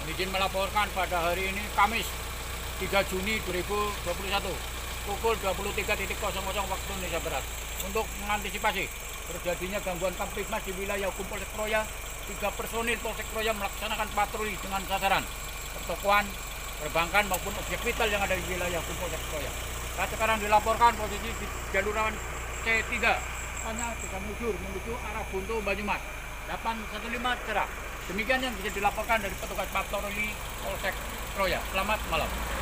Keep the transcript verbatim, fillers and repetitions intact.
Izin melaporkan pada hari ini Kamis tiga Juni dua ribu dua puluh satu pukul dua puluh tiga waktu Indonesia Barat. Untuk mengantisipasi terjadinya gangguan Kamtibmas di wilayah hukum Polsek Kroya, tiga personil Polsek Kroya melaksanakan patroli dengan sasaran pertokoan, perbankan maupun objek vital yang ada di wilayah hukum Polsek Kroya. Saat sekarang dilaporkan posisi di jalur rawan C tiga hanya tiga mujur menuju arah Buntu Banyumas delapan satu lima cerah. Demikian yang bisa dilaporkan dari petugas patroli Polsek Kroya. Selamat malam.